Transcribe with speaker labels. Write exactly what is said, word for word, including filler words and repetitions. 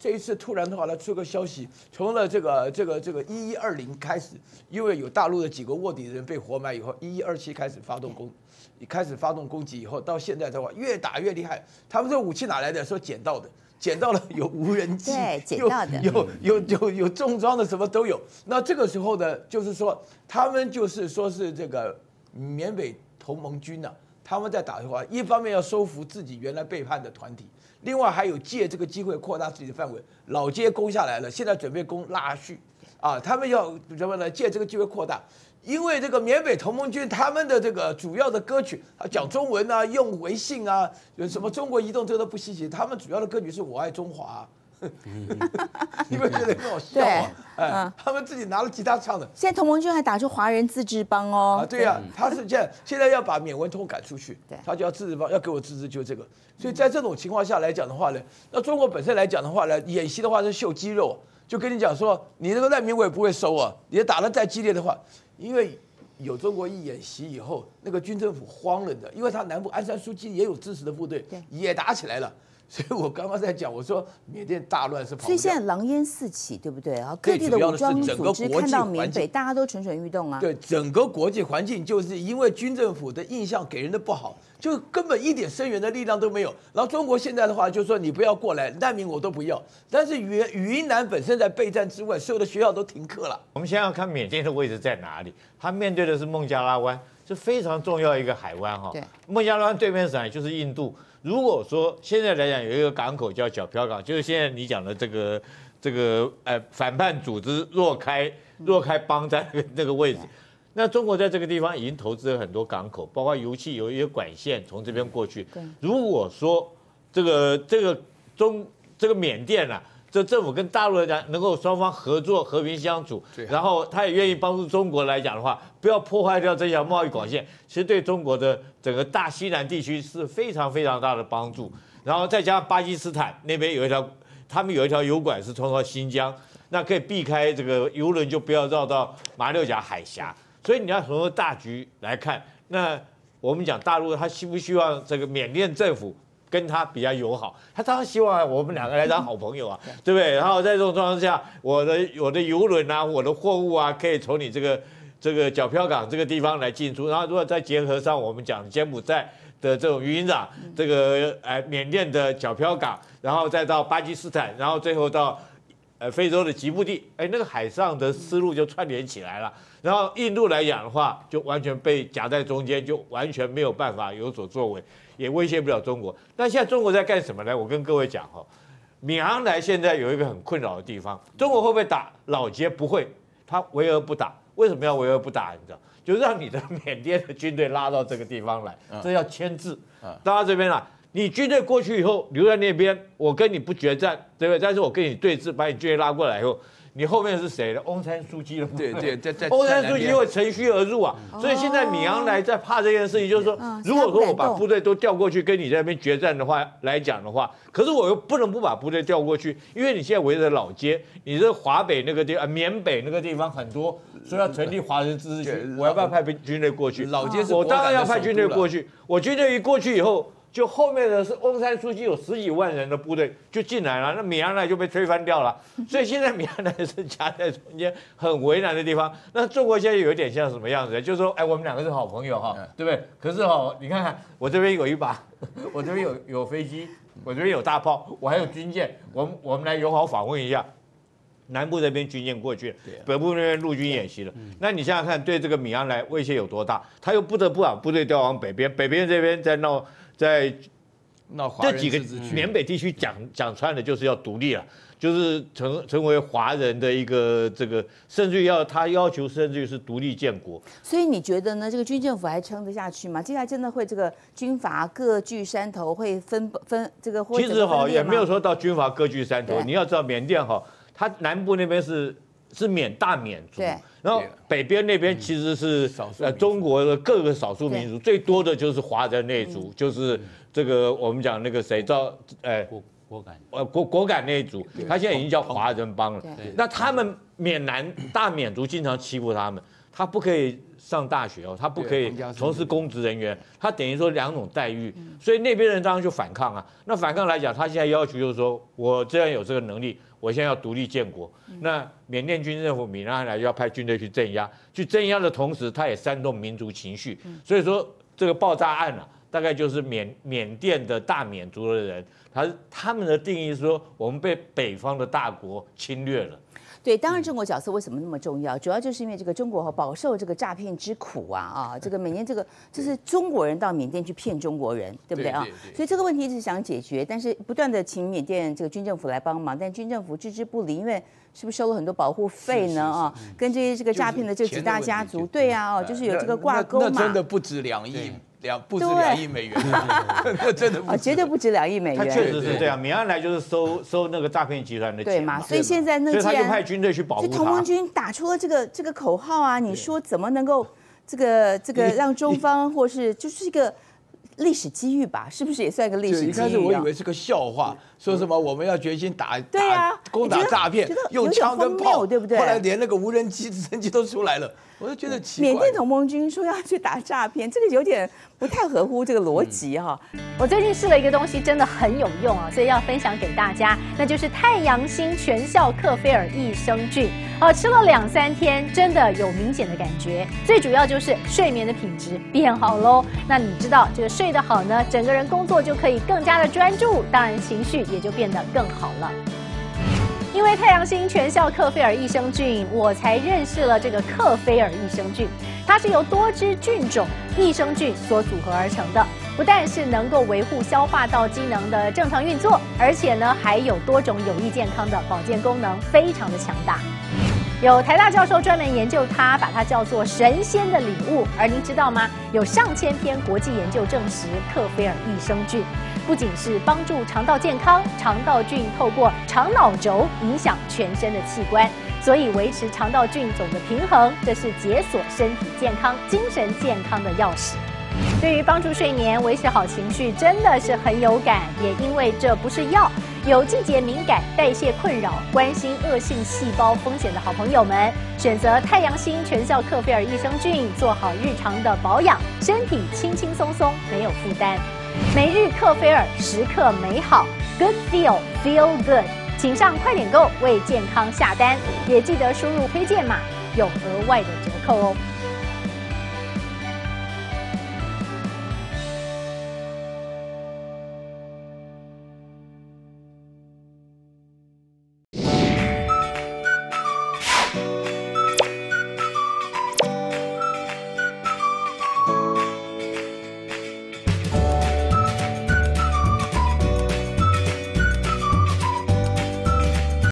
Speaker 1: 这一次突然的话呢，出个消息，从了这个这个这个一一二零开始，因为有大陆的几个卧底人被活埋以后，一一二七开始发动攻，开始发动攻击以后，到现在的话越打越厉害。他们这武器哪来的？说捡到的。捡到了有无人机，
Speaker 2: 对，捡到的
Speaker 1: 有有有有有重装的，什么都有。那这个时候呢，就是说他们就是说是这个缅北同盟军呐、啊，他们在打的话，一方面要收服自己原来背叛的团体，另外还有借这个机会扩大自己的范围。老街攻下来了，现在准备攻腊戌啊，他们要什么呢？借这个机会扩大。因为这个缅北同盟军他们的这个主要的歌曲啊，讲中文啊，用微信啊，有什么中国移动这个都不稀奇。他们主要的歌曲是我爱中华、啊，你们觉得很好笑啊？哎，嗯、他们自己拿了吉他唱的。
Speaker 2: 现在同盟军还打出华人自治邦哦。
Speaker 1: 啊，对呀、啊，他是这样，现在要把缅文通赶出去，
Speaker 2: 对，
Speaker 1: 他就要自治邦，要给我自治，就这个。所以在这种情况下来讲的话呢，那中国本身来讲的话呢，演习的话是秀肌肉，就跟你讲说，你这个难民我也不会收啊，你打得再激烈的话。因为有中国一演习以后，那个军政府慌了的，因为他南部鞍山苏姬也有支持的部队，也打起来了。所以我刚刚在讲，我说缅甸大乱是跑不掉。
Speaker 2: 所以现在狼烟四起，对不对啊？各地的武装组织看到缅北，大家都蠢蠢欲动啊。
Speaker 1: 对，整个国际环境就是因为军政府的印象给人的不好，就根本一点声援的力量都没有。然后中国现在的话，就说你不要过来，难民我都不要。但是云云南本身在备战之外，所有的学校都停课了。
Speaker 3: 我们先要看缅甸的位置在哪里，它面对的是孟加拉湾，是非常重要一个海湾哈。孟加拉湾对面是哪里？就是印度。如果说现在来讲有一个港口叫皎漂港，就是现在你讲的这个这个呃反叛组织若开若开邦在那个那个位置，那中国在这个地方已经投资了很多港口，包括油气有一些管线从这边过去。如果说这个这个中这个缅甸啊，这政府跟大陆来讲能够双方合作和平相处，然后他也愿意帮助中国来讲的话，不要破坏掉这条贸易管线，其实对中国的整个大西南地区是非常非常大的帮助。然后再加上巴基斯坦那边有一条，他们有一条油管是通到新疆，那可以避开这个油轮就不要绕到马六甲海峡。所以你要从个大局来看，那我们讲大陆他希不希望这个缅甸政府跟他比较友好，他当然希望我们两个来当好朋友啊，对不对？然后在这种状况下，我的我的邮轮啊，我的货物啊，可以从你这个这个皎漂港这个地方来进出。然后如果再结合上我们讲柬埔寨的这种渔营长，这个呃缅甸的皎漂港，然后再到巴基斯坦，然后最后到呃非洲的吉布地，哎，那个海上的思路就串联起来了。然后印度来讲的话，就完全被夹在中间，就完全没有办法有所作为。也威胁不了中国。但现在中国在干什么呢？我跟各位讲哈，缅昂莱现在有一个很困扰的地方，中国会不会打老街？不会，他围而不打。为什么要围而不打？你知道，就让你的缅甸的军队拉到这个地方来，这叫牵制。拉到这边来，你军队过去以后留在那边，我跟你不决战，对不对？但是我跟你对峙，把你军队拉过来以后。你后面是谁的？翁山书记的部分。
Speaker 1: 对对，在
Speaker 3: 翁山书记会乘虚而入啊，所以现在米昂莱在怕这件事情，就是说，如果说我把部队都调过去跟你在那边决战的话来讲的话，可是我又不能不把部队调过去，因为你现在围着老街，你这华北那个地方、缅北那个地方很多，所以要成立华人自治区，我要不要派军队过去？
Speaker 1: 老街是
Speaker 3: 我当然要派军队过去，我军队一过去以后。就后面的是翁山书记有十几万人的部队就进来了，那米昂莱就被推翻掉了，所以现在米昂莱是夹在中间很为难的地方。那中国现在有一点像什么样子？就是说，哎，我们两个是好朋友哈，对不对？可是哈，你看看我这边有一把，我这边有有飞机，我这边有大炮，我还有军舰，我们我们来友好访问一下。南部这边军舰过去，北部那边陆军演习了。那你想想看，对这个米昂莱威胁有多大？他又不得不把部队调往北边，北边这边在闹。在这几个缅北地区讲讲穿的，就是要独立了，就是成成为华人的一个这个，甚至要他要求，甚至于是独立建国。
Speaker 2: 所以你觉得呢？这个军政府还撑得下去吗？接下来真的会这个军阀各据山头，会分分这个？
Speaker 3: 其实哈也没有说到军阀各据山头。你要知道缅甸哈，它南部那边是是缅大缅族。
Speaker 2: 对。
Speaker 3: 然后北边那边其实是呃中国的各个少数民族，最多的就是华人那一族，就是这个我们讲那个谁赵呃
Speaker 4: 果敢
Speaker 3: 呃果果敢那一族，他现在已经叫华人帮了。那他们缅南大缅族经常欺负他们， 他不可以上大学哦，他不可以从事公职人员，他等于说两种待遇，所以那边人当然就反抗啊。那反抗来讲，他现在要求就是说，我既然有这个能力，我现在要独立建国。那缅甸军政府米兰来就要派军队去镇压，去镇压的同时，他也煽动民族情绪。所以说这个爆炸案啊，大概就是缅缅甸的大缅族的人，他他们的定义是说，我们被北方的大国侵略了。
Speaker 2: 对，当然中国角色为什么那么重要？主要就是因为这个中国饱受这个诈骗之苦啊啊！这个每年这个这是中国人到缅甸去骗中国人，对不对啊？所以这个问题一直想解决，但是不断的请缅甸这个军政府来帮忙，但军政府置之不理，因为是不是收了很多保护费呢？啊，跟这些这个诈骗的这几大家族，对呀，哦，就是有这个挂钩嘛。
Speaker 1: 那真的不止两亿。两不止两亿美元，那真的
Speaker 2: 啊，绝对不止两亿美元。
Speaker 3: 他确实是这样，米安来就是收收那个诈骗集团的钱嘛，
Speaker 2: 所以现在那
Speaker 3: 所以他就派军队去保护他。
Speaker 2: 同盟军打出了这个这个口号啊，你说怎么能够这个这个让中方或是就是一个历史机遇吧？是不是也算一个历史机遇？一
Speaker 1: 开始我以为是个笑话，说什么我们要决心打
Speaker 2: 对啊
Speaker 1: 攻打诈骗，用枪跟炮，
Speaker 2: 对不对？
Speaker 1: 后来连那个无人机、直升机都出来了。我就觉得奇怪，
Speaker 2: 缅甸同盟军说要去打诈骗，这个有点不太合乎这个逻辑哈。
Speaker 4: 嗯、我最近试了一个东西，真的很有用啊，所以要分享给大家，那就是太阳星全效克菲尔益生菌。哦，吃了两三天，真的有明显的感觉。最主要就是睡眠的品质变好喽。那你知道这个睡得好呢，整个人工作就可以更加的专注，当然情绪也就变得更好了。因为太阳星全效克菲尔益生菌，我才认识了这个克菲尔益生菌。它是由多支菌种益生菌所组合而成的，不但是能够维护消化道机能的正常运作，而且呢还有多种有益健康的保健功能，非常的强大。有台大教授专门研究它，把它叫做神仙的礼物。而您知道吗？有上千篇国际研究证实，克菲尔益生菌不仅是帮助肠道健康，肠道菌透过肠脑轴影响全身的器官，所以维持肠道菌种的平衡，这是解锁身体健康、精神健康的钥匙。对于帮助睡眠、维持好情绪，真的是很有感。也因为这不是药，有季节敏感、代谢困扰、关心恶性细胞风险的好朋友们，选择太阳星全效克菲尔益生菌，做好日常的保养，身体轻轻松松，没有负担。每日克菲尔，时刻美好 ，Good Feel Feel Good， 请上快点购为健康下单，也记得输入推荐码，有额外的折扣哦。